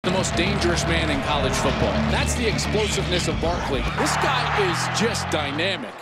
The most dangerous man in college football. That's the explosiveness of Barkley. This guy is just dynamic.